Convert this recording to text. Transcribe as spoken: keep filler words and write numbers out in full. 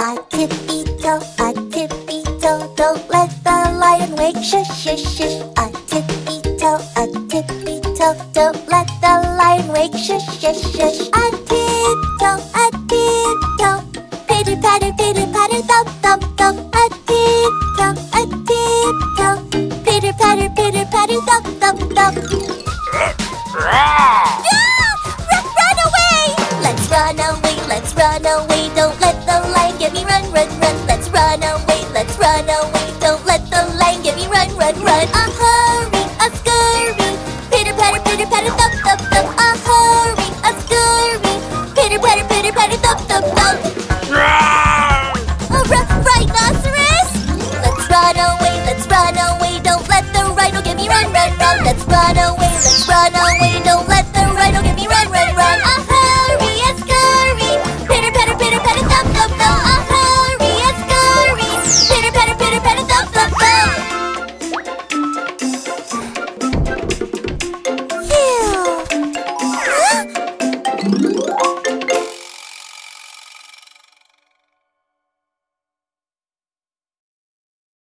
A tippy-toe, a tippy-toe, don't let the lion wake. Shush, shush, shush. A tippy-toe, a tippy-toe, don't let the lion wake. Shush, shush, shush. A tiptoe, a tiptoe, pitter-patter, pitter-patter, thump, thump, thump. A tiptoe, a tiptoe, pitter-patter, pitter-patter, thump, thump, thump. Ah! Run, run away! Let's run away, let's run away. Don't let the lion get me. Run, run, run. Let's run away, let's run away.